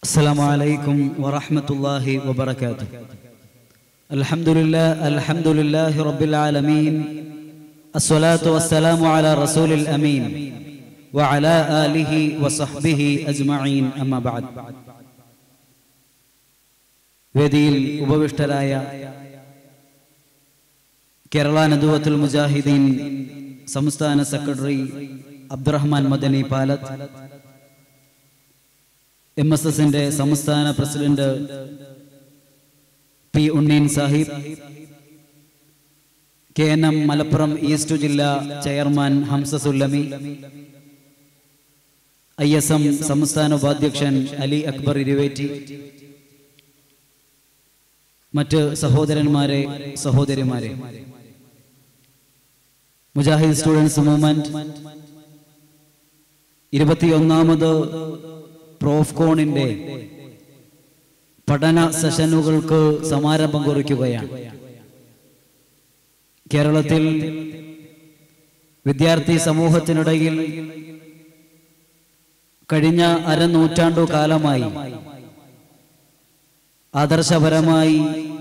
السلام عليكم ورحمة الله وبركاته. الحمد لله رب العالمين. الصلاة والسلام على رسول الأمين وعلى آله وصحبه أجمعين. أما بعد. വേദിയിൽ ഉപവിഷ്ടരായ കേരള നദുവത്തുൽ മുജാഹിദീൻ സംസ്ഥാന സെക്രട്ടറി അബ്ദുറഹ്മാൻ മദനി പാലത്ത്, MSSന്റെ സംസ്ഥാന president P Unneen Sahib, KNM Malappuram east ജില്ലാ ചെയർമാൻ ഹംസ സുല്ലമി, ISM സംസ്ഥാന ഉപാധ്യക്ഷൻ അലി അക്ബർ ഇരുവേറ്റി, മറ്റ് സഹോദരന്മാരെ, സഹോദരിമാരെ, മുജാഹിദ് സ്റ്റുഡൻസ് മൂവ്മെന്റ് 21ാമത് പ്രോഫ്കോണിന്റെ പഠന സെഷനുകൾക്ക് സമാരംഭം കുറിക്കുകയാണ്. കേരളത്തിൽ വിദ്യാർത്ഥി സമൂഹത്തിനിടയിൽ കഴിഞ്ഞ അരനൂറ്റാണ്ടു കാലമായി ആദർശപരമായി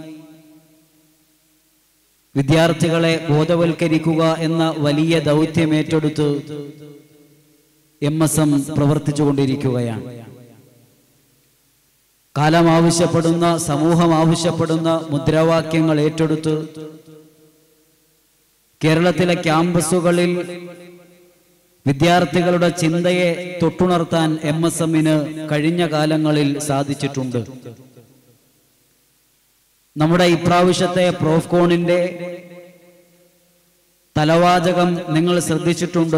വിദ്യാർത്ഥികളെ ബോധവൽക്കരിക്കുക എന്ന വലിയ ദൗത്യം ഏറ്റെടുത്ത് MSM പ്രവർത്തിച്ചുകൊണ്ടിരിക്കുകയാണ്. കാലം ആവശ്യപ്പെടുന്ന, സമൂഹം ആവശ്യപ്പെടുന്ന മുദ്രാവാക്യങ്ങൾ ഏറ്റെടുത്ത് കേരളത്തിലെ ക്യാമ്പസുകളിൽ വിദ്യാർത്ഥികളുടെ ചിന്തയെ തൊട്ടുണർത്താൻ MSMന് കഴിഞ്ഞ കാലങ്ങളിൽ സാധിച്ചിട്ടുണ്ട്. നമ്മുടെ ഇപ്രാവശ്യത്തെ പ്രോഫ്കോണിന്റെ തലവാചകം നിങ്ങൾ ശ്രദ്ധിച്ചിട്ടുണ്ട്.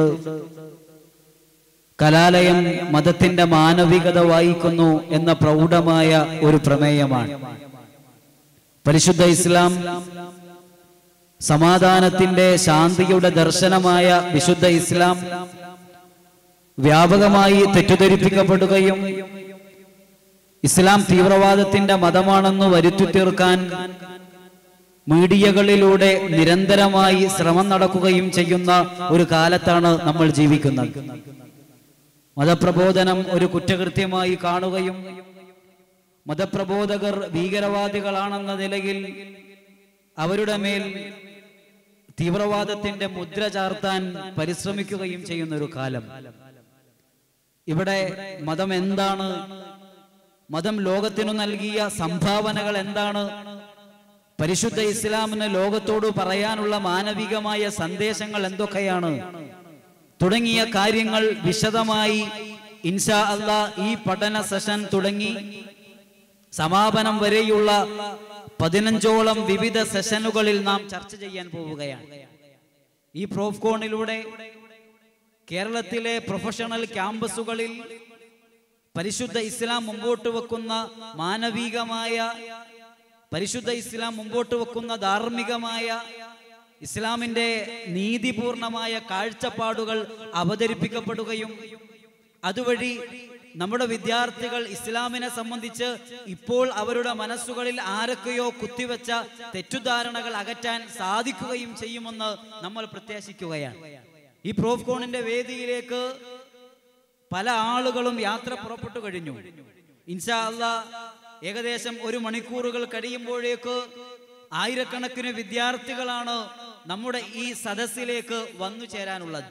കലാലയം മതത്തിന്റെ മാനവികത വായിക്കുന്നു എന്ന പ്രൗഢമായ ഒരു പ്രമേയമാണ്. പരിശുദ്ധ ഇസ്ലാം സമാധാനത്തിന്റെ, ശാന്തിയുടെ ദർശനമായ വിശുദ്ധ ഇസ്ലാം വ്യാപകമായി തെറ്റിദ്ധരിപ്പിക്കപ്പെടുകയും ഇസ്ലാം തീവ്രവാദത്തിന്റെ മതമാണെന്ന് വരുത്തി തീർക്കാൻ മീഡിയകളിലൂടെ നിരന്തരമായി ശ്രമം നടക്കുകയും ചെയ്യുന്ന ഒരു കാലത്താണ് നമ്മൾ ജീവിക്കുന്നത്. മതപ്രബോധനം ഒരു കുറ്റകൃത്യമായി കാണുകയും മതപ്രബോധകർ ഭീകരവാദികളാണെന്ന നിലയിൽ അവരുടെ മേൽ തീവ്രവാദത്തിന്റെ മുദ്ര ചാർത്താൻ പരിശ്രമിക്കുകയും ചെയ്യുന്ന ഒരു കാലം. ഇവിടെ മതം എന്താണ്? മതം ലോകത്തിനു നൽകിയ സംഭാവനകൾ എന്താണ്? പരിശുദ്ധ ഇസ്ലാമിന് ലോകത്തോട് പറയാനുള്ള മാനവികമായ സന്ദേശങ്ങൾ എന്തൊക്കെയാണ്? തുടങ്ങിയ കാര്യങ്ങൾ വിശദമായി ഇൻഷാ അല്ലാഹ് ഈ പഠന സെഷൻ തുടങ്ങി സമാപനം വരെയുള്ള 15ഓളം വിവിധ സെഷനുകളിൽ നാം ചർച്ച ചെയ്യാൻ പോവുകയാണ്. ഈ പ്രോഫ്കോണിലൂടെ കേരളത്തിലെ പ്രൊഫഷണൽ ക്യാമ്പസുകളിൽ പരിശുദ്ധ ഇസ്ലാം മുമ്പോട്ട് വെക്കുന്ന മാനവികമായ, പരിശുദ്ധ ഇസ്ലാം മുമ്പോട്ട് വെക്കുന്ന ധാർമ്മികമായ, ഇസ്ലാമിന്റെ നീതിപൂർണമായ കാഴ്ചപ്പാടുകൾ അവതരിപ്പിക്കപ്പെടുകയും അതുവഴി നമ്മുടെ വിദ്യാർത്ഥികൾ ഇസ്ലാമിനെ സംബന്ധിച്ച് ഇപ്പോൾ അവരുടെ മനസ്സുകളിൽ ആരൊക്കെയോ കുത്തിവെച്ച തെറ്റുധാരണകൾ അകറ്റാൻ സാധിക്കുകയും ചെയ്യുമെന്ന് നമ്മൾ പ്രത്യാശിക്കുകയാണ്. ഈ പ്രോഫ്കോണിന്റെ വേദിയിലേക്ക് പല ആളുകളും യാത്ര പുറപ്പെട്ടു കഴിഞ്ഞു. ഇൻഷാ അല്ലാഹ് ഏകദേശം 1 മണിക്കൂറുകൾ കഴിയുമ്പോഴേക്ക് ആയിരക്കണക്കിന് വിദ്യാർത്ഥികളാണ് നമ്മുടെ ഈ സദസ്സിലേക്ക് വന്നു ചേരാനുള്ളത്.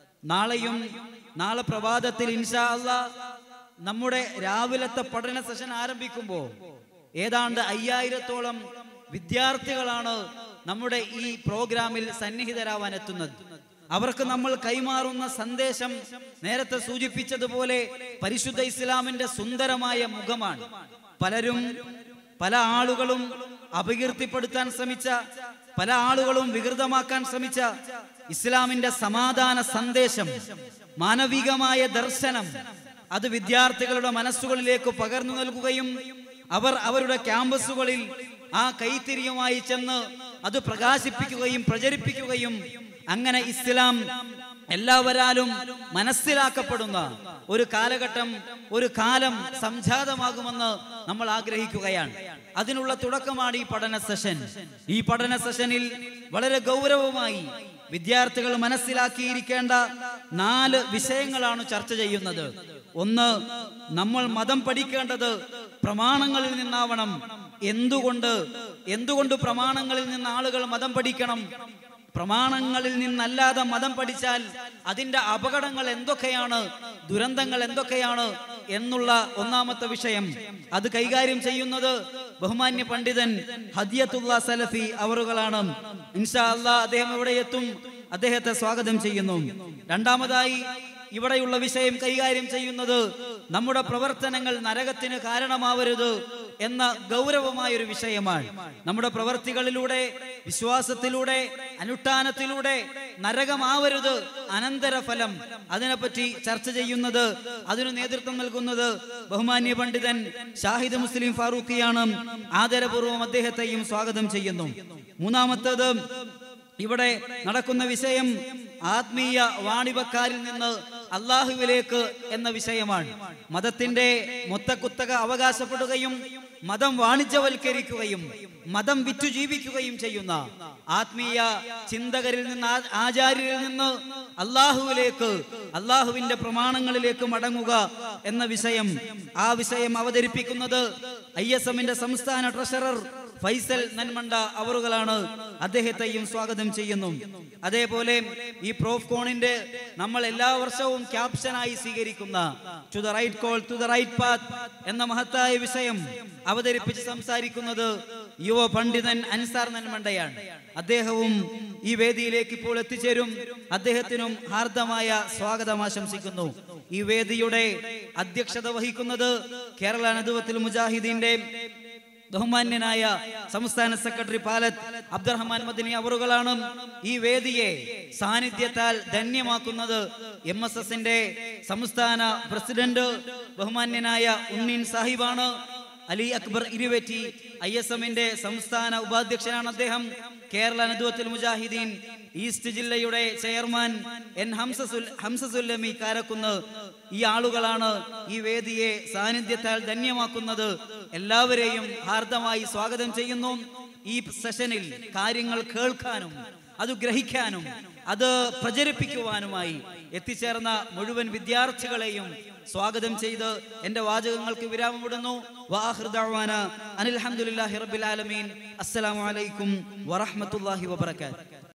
നാളെ പ്രഭാതത്തിൽ ഇൻഷാ അല്ലാഹ് നമ്മുടെ രാവിലത്തെ പഠന സെഷൻ ആരംഭിക്കുമ്പോൾ ഏതാണ്ട് 5000ഓളം വിദ്യാർത്ഥികളാണ് നമ്മുടെ ഈ പ്രോഗ്രാമിൽ സന്നിഹിതരാവാൻ എത്തുന്നത്. അവർക്ക് നമ്മൾ കൈമാറുന്ന സന്ദേശം നേരത്തെ സൂചിപ്പിച്ചതുപോലെ പരിശുദ്ധ ഇസ്ലാമിന്റെ സുന്ദരമായ മുഖമാണ്. പല ആളുകളും അപകീർത്തിപ്പെടുത്താൻ ശ്രമിച്ച, പല ആളുകളും വികൃതമാക്കാൻ ശ്രമിച്ച ഇസ്ലാമിന്റെ സമാധാന സന്ദേശം, മാനവികമായ ദർശനം, അത് വിദ്യാർത്ഥികളുടെ മനസ്സുകളിലേക്ക് പകർന്നു നൽകുകയും അവർ അവരുടെ ക്യാമ്പസുകളിൽ ആ കൈത്തിരിയുമായി ചെന്ന് അത് പ്രകാശിപ്പിക്കുകയും പ്രചരിപ്പിക്കുകയും അങ്ങനെ ഇസ്ലാം എല്ലാവരാലും മനസ്സിലാക്കപ്പെടുന്ന ഒരു കാലഘട്ടം, ഒരു കാലം സംജാതമാകുമെന്ന് നമ്മൾ ആഗ്രഹിക്കുകയാണ്. അതിനുള്ള തുടക്കമാണ് ഈ പഠന സെഷൻ. ഈ പഠന സെഷനിൽ വളരെ ഗൗരവമായി വിദ്യാർത്ഥികൾ മനസ്സിലാക്കിയിരിക്കേണ്ട 4 വിഷയങ്ങളാണ് ചർച്ച ചെയ്യുന്നത്. ഒന്ന്, നമ്മൾ മതം പഠിക്കേണ്ടത് പ്രമാണങ്ങളിൽ നിന്നാവണം. എന്തുകൊണ്ട് പ്രമാണങ്ങളിൽ നിന്ന് ആളുകൾ മതം പഠിക്കണം? പ്രമാണങ്ങളിൽ നിന്നല്ലാതെ മതം പഠിച്ചാൽ അതിന്റെ അപകടങ്ങൾ എന്തൊക്കെയാണ്, ദുരന്തങ്ങൾ എന്തൊക്കെയാണ് എന്നുള്ള ഒന്നാമത്തെ വിഷയം അത് കൈകാര്യം ചെയ്യുന്നത് ബഹുമാന്യ പണ്ഡിതൻ ഹദിയത്തുള്ള സലഫി അവറുകളാണ്. ഇൻഷാ അല്ലാഹ് അദ്ദേഹം ഇവിടെ എത്തും, അദ്ദേഹത്തെ സ്വാഗതം ചെയ്യുന്നു. രണ്ടാമതായി ഇവിടെയുള്ള വിഷയം കൈകാര്യം ചെയ്യുന്നത് നമ്മുടെ പ്രവർത്തനങ്ങൾ നരകത്തിന് കാരണമാവരുത് എന്ന ഗൗരവമായൊരു വിഷയമാണ്. നമ്മുടെ പ്രവർത്തികളിലൂടെ, വിശ്വാസത്തിലൂടെ, അനുഷ്ഠാനത്തിലൂടെ നരകമാവരുത്, അനന്തരഫലം, അതിനെപ്പറ്റി ചർച്ച ചെയ്യുന്നത്, അതിനു നേതൃത്വം നൽകുന്നത് ബഹുമാന്യ പണ്ഡിതൻ ഷാഹിദ് മുസ്ലിം ഫാറൂഖിയാണ്. ആദരപൂർവ്വം അദ്ദേഹത്തെയും സ്വാഗതം ചെയ്യുന്നു. മൂന്നാമത്തേത് ഇവിടെ നടക്കുന്ന വിഷയം ആത്മീയ വാണിഭക്കാരിൽ നിന്ന് അള്ളാഹുവിലേക്ക് എന്ന വിഷയമാണ്. മതത്തിന്റെ മൊത്തക്കുത്തക അവകാശപ്പെടുകയും മതം വാണിജ്യവൽക്കരിക്കുകയും മതം വിറ്റു ജീവിക്കുകയും ചെയ്യുന്ന ആത്മീയ ചിന്തകരിൽ നിന്ന്, ആചാര്യരിൽ നിന്ന് അള്ളാഹുവിലേക്ക്, അള്ളാഹുവിന്റെ പ്രമാണങ്ങളിലേക്ക് മടങ്ങുക എന്ന വിഷയം, ആ വിഷയം അവതരിപ്പിക്കുന്നത് ISMന്റെ സംസ്ഥാന ട്രഷറർ ഫൈസൽ നന്മണ്ട അവറുകളാണ്. അദ്ദേഹത്തെയും സ്വാഗതം ചെയ്യുന്നു. അതേപോലെ ഈ പ്രോഫ്കോണിന്റെ നമ്മൾ എല്ലാ വർഷവും ക്യാപ്ഷനായി സ്വീകരിക്കുന്ന to the right call to the right path എന്ന മഹത്തായ വിഷയം അവതരിപ്പിച്ച് സംസാരിക്കുന്നത് യുവ പണ്ഡിതൻ അൻസാർ നന്മണ്ടയാണ്. അദ്ദേഹവും ഈ വേദിയിലേക്ക് ഇപ്പോൾ എത്തിച്ചേരും. അദ്ദേഹത്തിനും ഹാർദമായ സ്വാഗതം ആശംസിക്കുന്നു. ഈ വേദിയുടെ അധ്യക്ഷത വഹിക്കുന്നത് കേരള നദ്വത്തുൽ മുജാഹിദീന്റെ ബഹുമാന്യനായ സംസ്ഥാന സെക്രട്ടറി പാലത്ത് അബ്ദുറഹ്മാൻ മദനി അവറുകളാണ്. ഈ വേദിയെ സാന്നിധ്യത്താൽ ധന്യമാക്കുന്നത് MSSന്റെ സംസ്ഥാന പ്രസിഡന്റ് ബഹുമാന്യനായ ഉണ്ണീൻ സാഹിബാണ്. അലി അക്ബർ ഇരുവേറ്റി ISMന്റെ സംസ്ഥാന ഉപാധ്യക്ഷനാണ് അദ്ദേഹം. കേരള നദ്വത്തുൽ മുജാഹിദീൻ ഈസ്റ്റ് ജില്ലയുടെ ചെയർമാൻ N ഹംസസുല്ലമി കാരക്കുന്ന്. ഈ ആളുകളാണ് ഈ വേദിയെ സാന്നിധ്യത്താൽ ധന്യമാക്കുന്നത്. എല്ലാവരെയും ഹാർദമായി സ്വാഗതം ചെയ്യുന്നു. ഈ സെഷനിൽ കാര്യങ്ങൾ കേൾക്കാനും അത് ഗ്രഹിക്കാനും അത് പ്രചരിപ്പിക്കുവാനുമായി എത്തിച്ചേർന്ന മുഴുവൻ വിദ്യാർത്ഥികളെയും സ്വാഗതം ചെയ്ത് എന്റെ വാചകങ്ങൾക്ക് വിരാമമിടുന്നു. വആഖിറു ദഅ്വാന അനിൽ ഹംദുലില്ലാഹി റബ്ബിൽ ആലമീൻ. അസ്സലാമു അലൈക്കും വറഹ്മത്തുള്ളാഹി വബറകാതുഹു.